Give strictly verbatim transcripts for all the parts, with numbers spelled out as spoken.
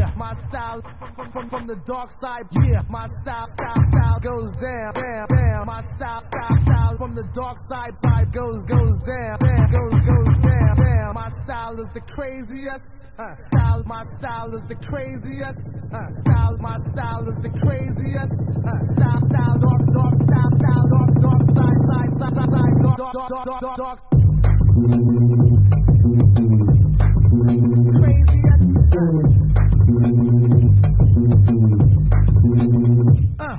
Yeah, my style from, from, from the dark side. Yeah, my style, style, style goes down, down, down. My style, style, style from the dark side, side goes, goes down, down, goes, goes down, down. My style is the craziest. Uh, style, my style is the craziest. Uh, style, my style is the craziest. Uh, style, style, dark, dark, style, style, dark, dark, side, side, side, side, side, dark, dark, dark, dark, dark. Craziest. Uh.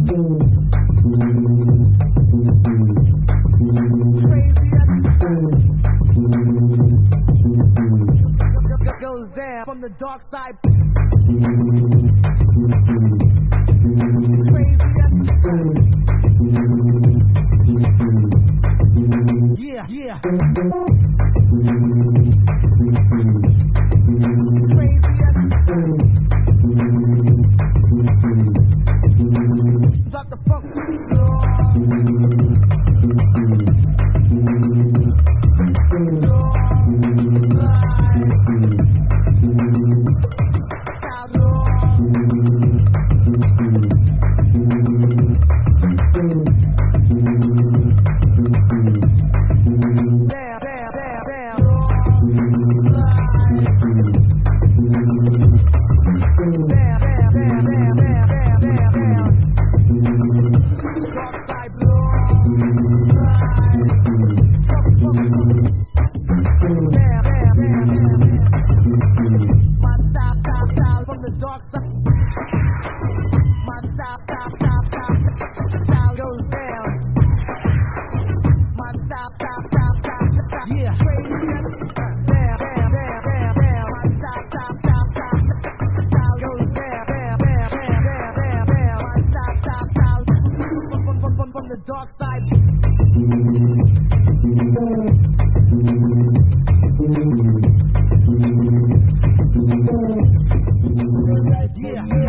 Craziest. Goes down from the dark side. Craziest. Yeah, yeah. Craziest. Got the funk. Yeah.